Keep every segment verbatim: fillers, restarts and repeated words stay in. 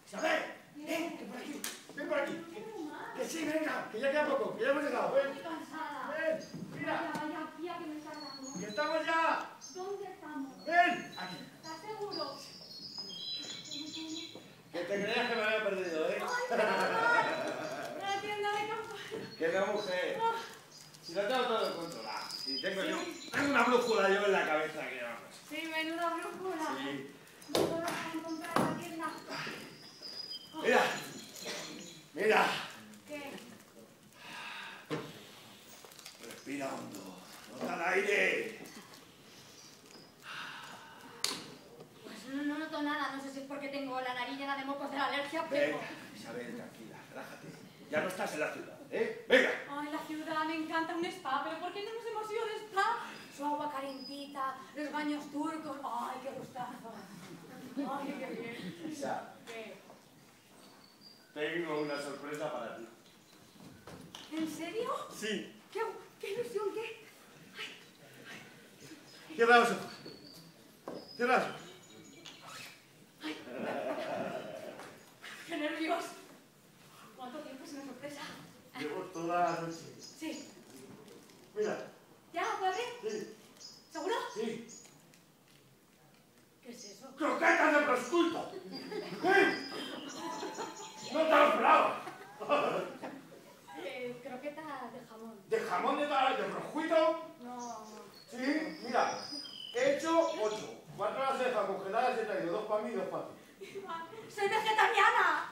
Isabel, ven, ven por aquí, ven por aquí. Que, que sí, venga, que ya queda poco, que ya hemos llegado, ven. Estoy cansada. Ven, mira. Vaya, vaya, tía, que me está dando. Que estamos ya. ¿Dónde estamos? Ven, aquí. ¿Estás seguro? Que te creías que me había perdido, ¿eh? ¡Ay, qué mal! La tienda de campaña. Que no, mujer. Si lo tengo todo controlado. Si tengo yo, tengo una brújula yo en la cabeza que vamos. Sí, menuda brújula. Sí. No puedo encontrar la tienda. Mira, mira. ¿Qué? Respira hondo, nota el aire. Pues no, no noto nada, no sé si es porque tengo la nariz llena de mocos de la alergia, pero... Venga, Isabel, tranquila, relájate. Ya no estás en la ciudad, ¿eh? Venga. Ay, la ciudad, me encanta un spa, pero ¿por qué no nos hemos ido de spa? Su agua calentita, los baños turcos, ay, qué gustazo. Ay, qué bien. Isa, ¿Qué? tengo una sorpresa para ti. ¿En serio? Sí. ¿Qué, qué ilusión, qué? Cierra los ojos. Cierra los ojos. Ay. Qué nervios. ¿Cuánto tiempo es una sorpresa? Llevo toda la noche. Sí. Mira. ¿Ya? ¿Puedo abrir? Sí. ¿Seguro? Sí. ¿Qué es eso? ¡Croquetas de prosciutto! ¿Eh? ¡No te lo esperaba! Eh, croqueta de jamón. ¿De jamón de tal? ¿De prosciutto? No. Sí, mira. He hecho ocho. Cuatro las cejas congeladas he traído. Dos para mí y dos para ti. ¡Soy vegetariana!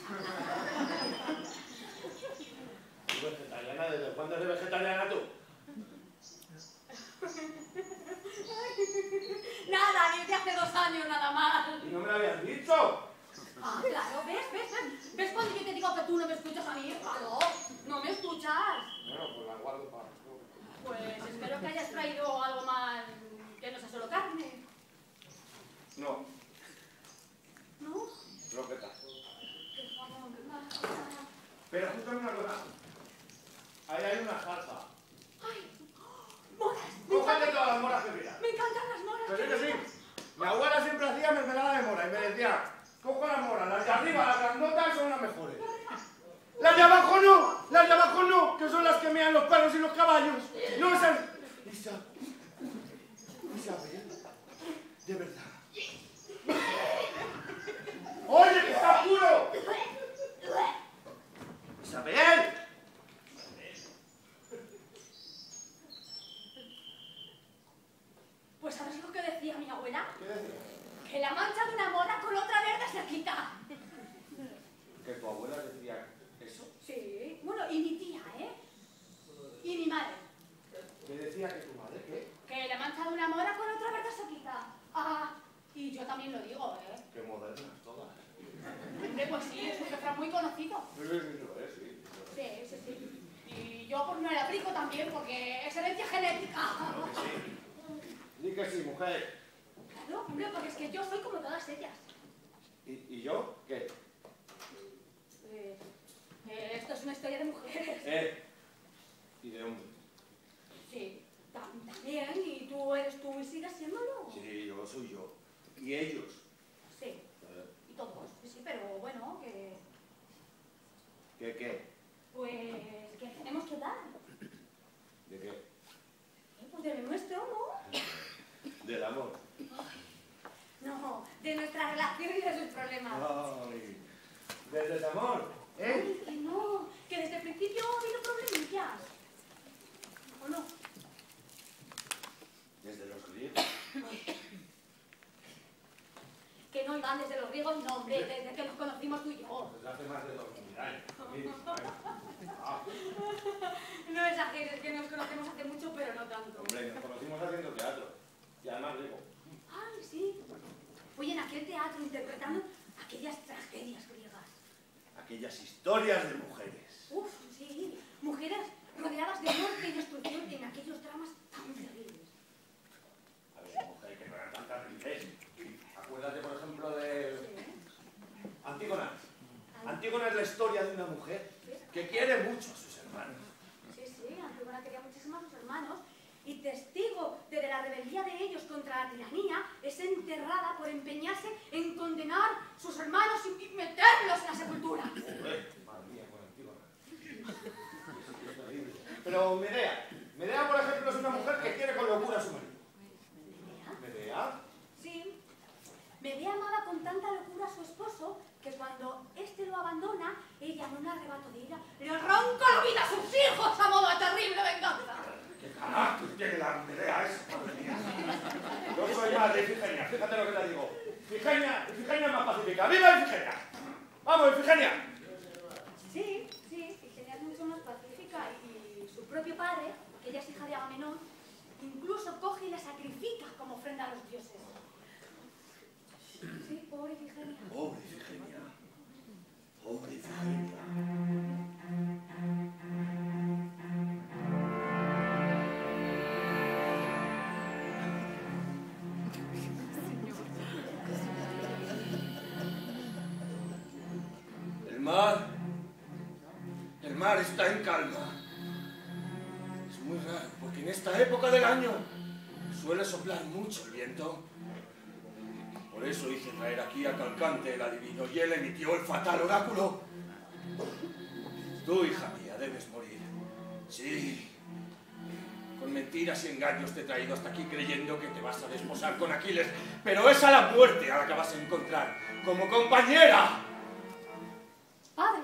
¿Tú vegetariana? ¿Desde cuándo eres vegetariana tú? Nada, desde hace dos años nada más. ¿Y no me lo habías dicho? Ah, claro, ¿ves? ¿Ves? ¿Ves? ¿Ves cuando yo te digo que tú no me escuchas a mí? Claro, no me escuchas. Bueno, pues la guardo para... Pues espero que hayas traído algo más que no sea solo carne. No, ¿No? croquetas. Qué jamón, qué mal. Pero escúchame una cosa. Ahí hay una salsa. ¡Ay! ¡Moras! Me Cógete encantan, todas las moras que quieras. me encantan las moras. Pero es que sí. Mi abuela siempre hacía mermelada de mora y me decía, cojo las moras, las de arriba, las grandotas son las mejores. Las de abajo no, las de abajo no, que son las que mean los perros y los caballos. No esas... Isa... Isabel, de verdad. ¡Oye, que está puro! ¡Isabel! Pues ¿sabes lo que decía mi abuela? ¿Qué decía? Que la mancha de una mora con otra verde se quita. ¿Que tu abuela decía eso? Sí, bueno, y mi tía, ¿eh? Y mi madre. ¿Qué decía que tu madre qué? Que la mancha de una mora con otra verde se quita. Ah, y yo también lo digo, ¿eh? Qué modernas todas. Hombre, pues sí, es un refrán muy conocido. Sí, sí, sí, lo es, sí. Sí, sí, sí. Y yo pues me lo aplico también porque es herencia genética. Claro que sí. Di que sí, mujer. Claro, hombre, porque es que yo soy como todas ellas. ¿Y, y yo? ¿Qué? Eh, eh, esto es una historia de mujeres. Eh. ¿Y de hombre? Sí, tam- también. Y tú eres tú y sigues siéndolo. Sí, yo soy yo. ¿Y ellos? Sí, Eh, y todos. Sí, sí, pero bueno, que... ¿Qué qué? Pues que tenemos que dar. ¿De qué? Eh, Pues de lo nuestro, ¿no? Del amor. No, de nuestra relación y de sus problemas. Ay, del desamor, ¿eh? Ay, que no, que desde el principio ha habido problemillas. ¿O no? Desde los griegos. Que no, Iván, desde los griegos, no, hombre, desde que nos conocimos tú y yo. Desde hace más de dos mil años. Sí, bueno. Ah, No exageres, que nos conocemos hace mucho, pero no tanto. hombre, nos conocimos haciendo teatro. Y además griego. Ay, sí. Oye, en aquel teatro interpretando aquellas tragedias griegas. Aquellas historias de mujeres. Uf, sí. Mujeres rodeadas de muerte y destrucción en aquellos dramas tan terribles. A ver, mujer, que no eran tan terribles. Acuérdate, por ejemplo, de Sí. Antígona. Antígona es la historia de una mujer que quiere mucho a sus hermanos. Sí, sí, Antígona quería muchísimo a sus hermanos y testigo de la rebeldía de ellos contra la tiranía es enterrada por empeñarse en condenar sus hermanos y meterlos en la sepultura. Joder, madre mía, con antigua. Pero Medea, Medea, por ejemplo, es una mujer que quiere con locura a su marido. ¿Medea? Sí. Medea amaba con tanta locura a su esposo que cuando éste lo abandona, ella en un arrebato de ira le arranca la vida a sus hijos a modo de terrible venganza. ¡Qué carácter tiene la Medea esa, madre mía! Yo soy más de Ifigenia, fíjate lo que te digo. Ifigenia, Ifigenia es más pacífica. ¡Viva Ifigenia! ¡Vamos, Ifigenia! Sí, sí, Ifigenia es mucho más pacífica y su propio padre, que ella es hija de Agamenón, incluso coge y la sacrifica como ofrenda a los dioses. Sí, pobre Ifigenia. Pobre Ifigenia. Pobre Ifigenia. El mar. El mar está en calma. Es muy raro, porque en esta época del año suele soplar mucho el viento. Por eso hice traer aquí a Calcante, el adivino, y él emitió el fatal oráculo. Tú, hija mía, debes morir. Sí. Con mentiras y engaños te he traído hasta aquí creyendo que te vas a desposar con Aquiles, pero es a la muerte a la que vas a encontrar, como compañera. Padre.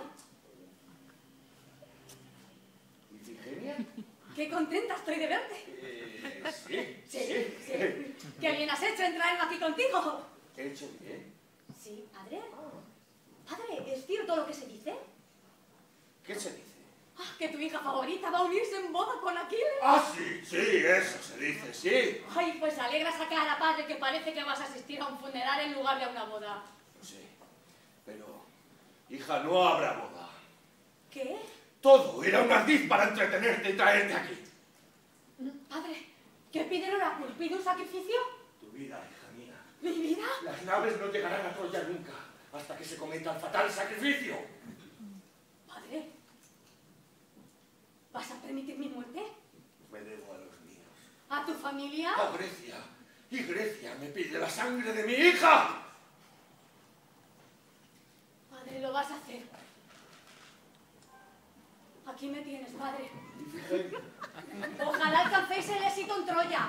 ¿Ifigenia? Qué contenta estoy de verte. Eh, sí, Sí, sí. sí. Qué bien has hecho en traerme aquí contigo. ¿He hecho bien? Sí, padre. Padre, ¿es cierto lo que se dice? ¿Qué se dice? Ah, que tu hija favorita va a unirse en boda con Aquiles. Ah, sí, sí, eso se dice, sí. Ay, pues alegra esa cara, padre, que parece que vas a asistir a un funeral en lugar de a una boda. No sé, pero, hija, no habrá boda. ¿Qué? Todo era un ardiz para entretenerte y traerte aquí. Padre, ¿qué pide el oráculo? ¿Pide un sacrificio? Tu vida, hija mía. ¿Mi vida? Las naves no llegarán a Troya nunca, hasta que se cometa el fatal sacrificio. Padre, ¿vas a permitir mi muerte? Me debo a los míos. ¿A tu familia? A Grecia. Y Grecia me pide la sangre de mi hija. Padre, lo vas a hacer. Aquí me tienes, padre. Ifigenia. Ojalá alcancéis el éxito en Troya.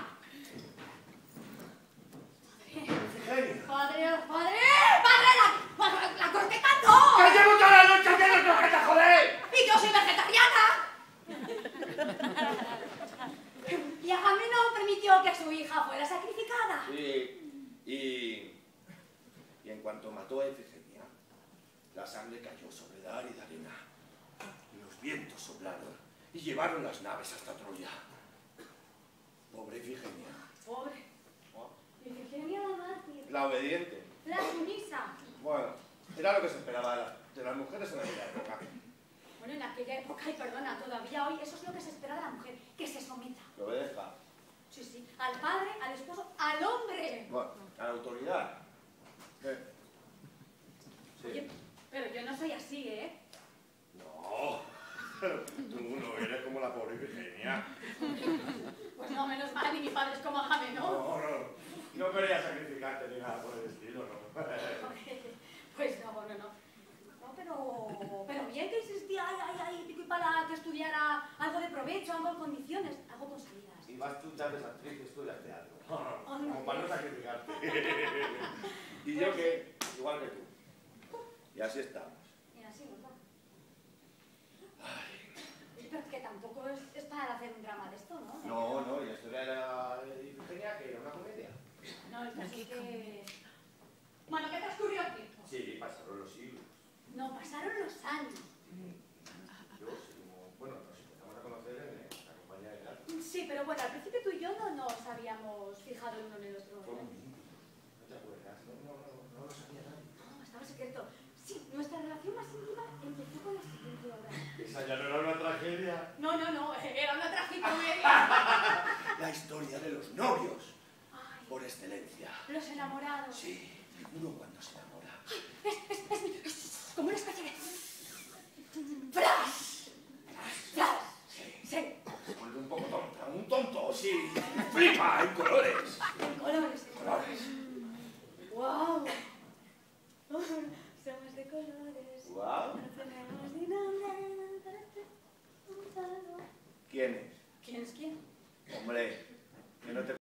Ifigenia. Padre, padre, padre, la, la, la croqueta no. ¡Que llevo toda la noche haciendo croquetas, joder! Y yo soy vegetariana. Y Agamenón permitió que su hija fuera sacrificada. Sí, y... Y en cuanto mató a Ifigenia, la sangre cayó sobre Dar y Darena. Y los vientos soplaron y llevaron las naves hasta Troya. Pobre Ifigenia. Pobre. Ifigenia la mártir. La obediente. La sumisa. Bueno, era lo que se esperaba de las, de las mujeres en aquella época. Bueno, en aquella época, y perdona, todavía hoy, eso es lo que se espera de la mujer, que se someta. Que obedezca. Sí, sí, al padre, al esposo, al hombre. Bueno, a la autoridad. ¿Qué? Sí. Oye, pero yo no soy así, ¿eh? No, tú no eres como la pobre Ifigenia. Pues no, menos mal, ni mi padre es como Agamenón. No, no. No quería sacrificarte ni nada por el estilo, ¿no? Pues no, no, no. No, pero, pero bien que insistía, ay, ay, ay, pico y para que estudiara algo de provecho, algo en condiciones, algo con salidas. Y vas tú, ya ves actriz y estudias teatro. Oh, Como para no sacrificarte. Y yo que, igual que tú. Y así estamos. Y así, ¿verdad? Pero que tampoco es, es para hacer un drama de esto, ¿no? No, no, y la historia de la de Ifigenia, que era una comedia. No, el caso es que... Bueno, ¿qué transcurrió el tiempo? Sí, pasaron los siglos. No, pasaron los años. Yo, sí, como, bueno, nos empezamos a conocer en la compañía de teatro. Sí, pero bueno, al principio tú y yo no nos habíamos fijado el uno en el otro. Fue ¿no? un vínculo. ¿No te acuerdas? No, no, no, no lo sabía nadie. No, estaba secreto. Sí, nuestra relación más íntima empezó con la siguiente obra. Esa ya no era una tragedia. No, no, no, era una tragicomedia. La historia de los novios, Ay, por excelencia. los enamorados. Sí, uno cuando se enamora. Es, es, es, es como una especie de... ¡Flash! ¡Flash! Sí. Sí. Se vuelve un poco tonta, un tonto, sí. Flipa en colores. En colores. Colores. ¡Wow! Somos de colores. quién es? ¿Quién es quién? Hombre,